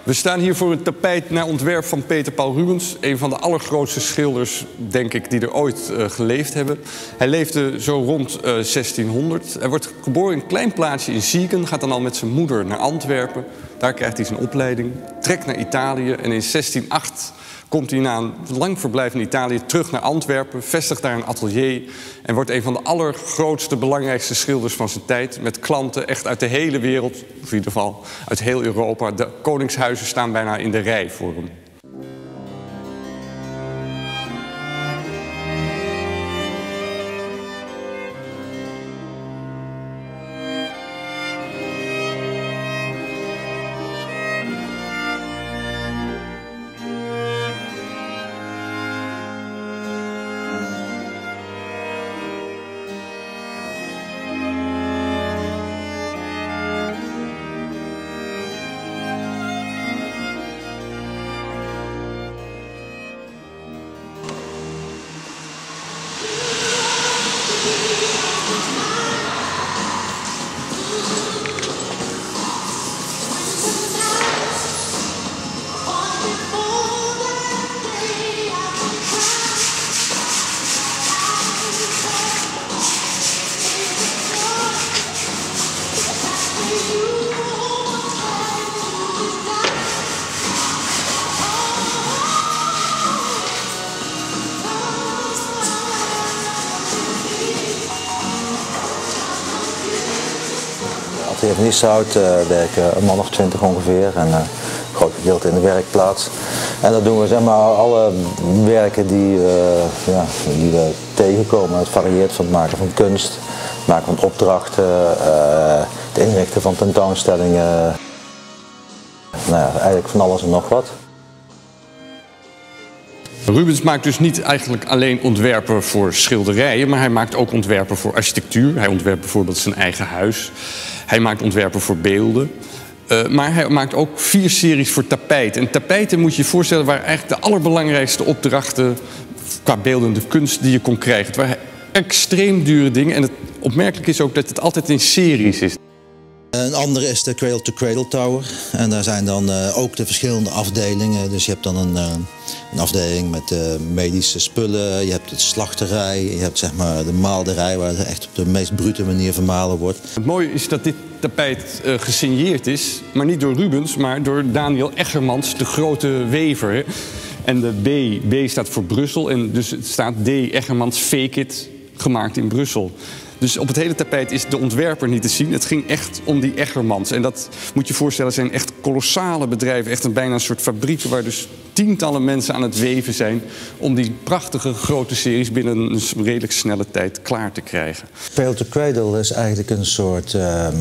We staan hier voor een tapijt naar ontwerp van Peter Paul Rubens. Een van de allergrootste schilders, denk ik, die er ooit geleefd hebben. Hij leefde zo rond 1600. Hij wordt geboren in een klein plaatsje in Siegen. Gaat dan al met zijn moeder naar Antwerpen. Daar krijgt hij zijn opleiding. Trekt naar Italië en in 1608 komt hij na een lang verblijf in Italië terug naar Antwerpen, vestigt daar een atelier en wordt een van de allergrootste, belangrijkste schilders van zijn tijd. Met klanten echt uit de hele wereld, of in ieder geval uit heel Europa. De koningshuizen staan bijna in de rij voor hem. Hier in Nieshout werken een man of 20 ongeveer en een groot gedeelte in de werkplaats. En dat doen we zeg maar alle werken die we tegenkomen. Het varieert van het maken van kunst, het maken van opdrachten, het inrichten van tentoonstellingen. Nou ja, eigenlijk van alles en nog wat. Rubens maakt dus niet eigenlijk alleen ontwerpen voor schilderijen, maar hij maakt ook ontwerpen voor architectuur. Hij ontwerpt bijvoorbeeld zijn eigen huis. Hij maakt ontwerpen voor beelden. Maar hij maakt ook 4 series voor tapijten. En tapijten moet je je voorstellen waren eigenlijk de allerbelangrijkste opdrachten qua beeldende kunst die je kon krijgen. Het waren extreem dure dingen en het opmerkelijk is ook dat het altijd in series is. Een andere is de Cradle to Cradle Tower. En daar zijn dan ook de verschillende afdelingen. Dus je hebt dan een afdeling met medische spullen. Je hebt de slachterij. Je hebt zeg maar de maalderij waar het echt op de meest brute manier vermalen wordt. Het mooie is dat dit tapijt gesigneerd is. Maar niet door Rubens, maar door Daniel Eggermans, de grote wever. Hè? En de B staat voor Brussel. En dus het staat D. Eggermans Fake It, gemaakt in Brussel. Dus op het hele tapijt is de ontwerper niet te zien. Het ging echt om die Eggermans. En dat moet je voorstellen, zijn echt kolossale bedrijven. Echt bijna een soort fabrieken waar dus tientallen mensen aan het weven zijn om die prachtige grote series binnen een redelijk snelle tijd klaar te krijgen. Cradle to Cradle is eigenlijk een soort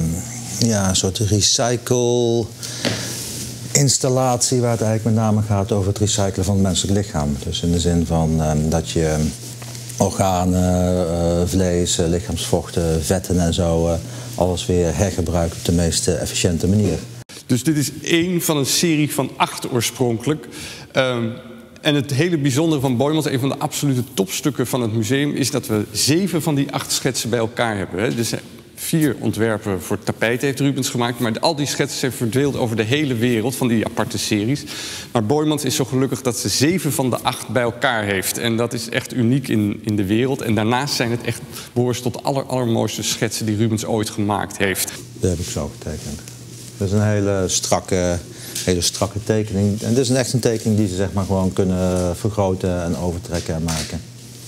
recycle installatie waar het eigenlijk met name gaat over het recyclen van het menselijk lichaam. Dus in de zin van dat je organen, vlees, lichaamsvochten, vetten en zo, alles weer hergebruikt op de meest efficiënte manier. Dus dit is één van een serie van 8 oorspronkelijk. En het hele bijzondere van Boijmans, een van de absolute topstukken van het museum, is dat we 7 van die 8 schetsen bij elkaar hebben. Hè. Dus 4 ontwerpen voor tapijt heeft Rubens gemaakt, maar al die schetsen zijn verdeeld over de hele wereld van die aparte series. Maar Boijmans is zo gelukkig dat ze 7 van de 8 bij elkaar heeft. En dat is echt uniek in de wereld. En daarnaast zijn het echt behoort tot de allermooiste schetsen die Rubens ooit gemaakt heeft. Dat heb ik zo getekend. Dat is een hele strakke tekening. En dit is echt een tekening die ze zeg maar gewoon kunnen vergroten en overtrekken en maken.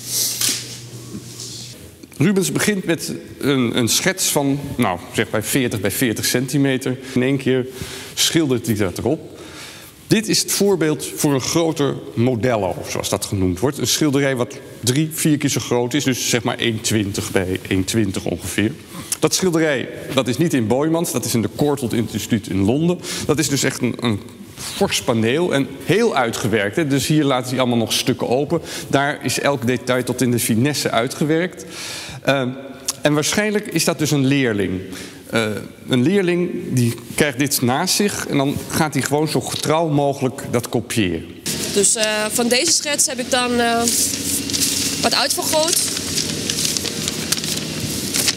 Rubens begint met een schets van, nou, zeg bij 40 bij 40 centimeter. In één keer schildert hij dat erop. Dit is het voorbeeld voor een groter modello, zoals dat genoemd wordt. Een schilderij wat 3, 4 keer zo groot is, dus zeg maar 1,20 bij 1,20 ongeveer. Dat schilderij, dat is niet in Boijmans, dat is in de Courtauld Instituut in Londen. Dat is dus echt een fors paneel en heel uitgewerkt. Hè? Dus hier laten ze allemaal nog stukken open. Daar is elk detail tot in de finesse uitgewerkt. En waarschijnlijk is dat dus een leerling. Een leerling die krijgt dit naast zich en dan gaat hij gewoon zo getrouw mogelijk dat kopiëren. Dus van deze schets heb ik dan wat uitvergroot.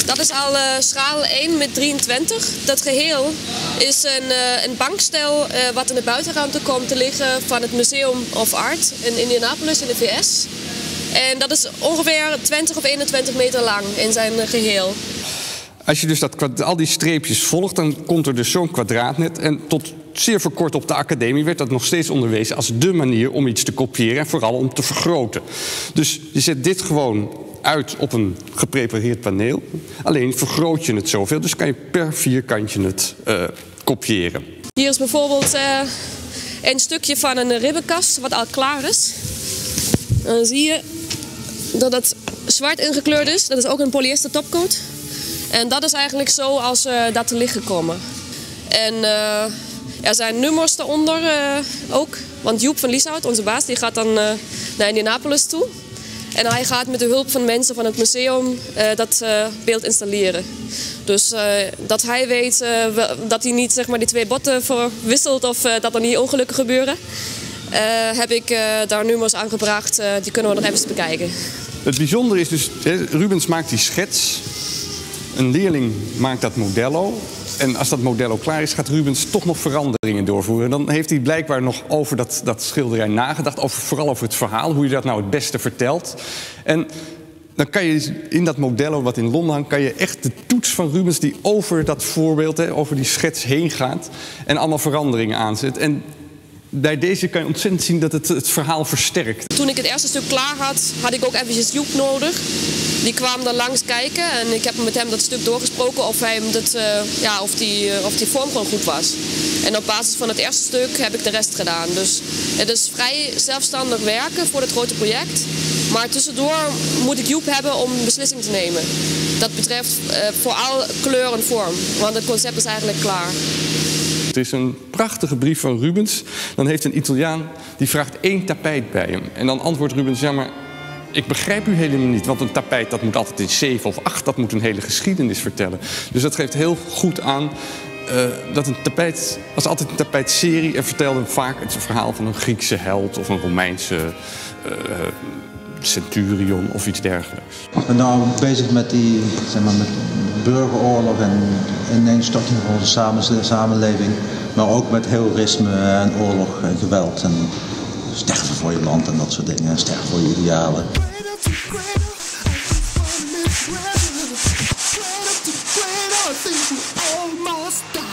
Dat is al schaal 1 met 23. Dat geheel is een bankstel wat in de buitenruimte komt te liggen van het Museum of Art in Indianapolis in de VS. En dat is ongeveer 20 of 21 meter lang in zijn geheel. Als je dus al die streepjes volgt, dan komt er dus zo'n kwadraatnet. En tot zeer voor kort op de academie werd dat nog steeds onderwezen als dé manier om iets te kopiëren en vooral om te vergroten. Dus je zet dit gewoon uit op een geprepareerd paneel. Alleen vergroot je het zoveel, dus kan je per vierkantje het kopiëren. Hier is bijvoorbeeld een stukje van een ribbenkast wat al klaar is. Dan zie je dat het zwart ingekleurd is. Dat is ook een polyester topcoat. En dat is eigenlijk zo als dat te liggen komen. En er zijn nummers daaronder ook. Want Joep van Lieshout, onze baas, die gaat dan naar Indianapolis toe. En hij gaat met de hulp van mensen van het museum dat beeld installeren. Dus dat hij weet dat hij niet zeg maar, die twee botten verwisselt of dat er niet ongelukken gebeuren. Heb ik daar nummers aangebracht, die kunnen we nog even bekijken. Het bijzondere is dus, Rubens maakt die schets. Een leerling maakt dat modello. En als dat modello klaar is, gaat Rubens toch nog veranderingen doorvoeren. Dan heeft hij blijkbaar nog over dat schilderij nagedacht. Vooral over het verhaal, hoe je dat nou het beste vertelt. En dan kan je in dat modello wat in Londen hangt, kan je echt de toets van Rubens die over dat voorbeeld, over die schets heen gaat. En allemaal veranderingen aanzet. En bij deze kan je ontzettend zien dat het verhaal versterkt. Toen ik het eerste stuk klaar had, had ik ook eventjes Joep nodig. Die kwam dan langs kijken en ik heb met hem dat stuk doorgesproken of die vorm gewoon goed was. En op basis van het eerste stuk heb ik de rest gedaan. Dus het is vrij zelfstandig werken voor het grote project. Maar tussendoor moet ik Joep hebben om een beslissing te nemen. Dat betreft vooral kleur en vorm, want het concept is eigenlijk klaar. Het is een prachtige brief van Rubens. Dan heeft een Italiaan, die vraagt 1 tapijt bij hem. En dan antwoordt Rubens, ja maar ik begrijp u helemaal niet. Want een tapijt dat moet altijd in 7 of 8, dat moet een hele geschiedenis vertellen. Dus dat geeft heel goed aan dat een tapijt, was altijd een tapijtserie en vertelde vaak het verhaal van een Griekse held of een Romeinse centurion of iets dergelijks. Ik ben nou bezig met die, zeg maar, met burgeroorlog en ineenstorting van onze samenleving, maar ook met terrorisme en oorlog en geweld en sterven voor je land en dat soort dingen, sterven voor je idealen. Almost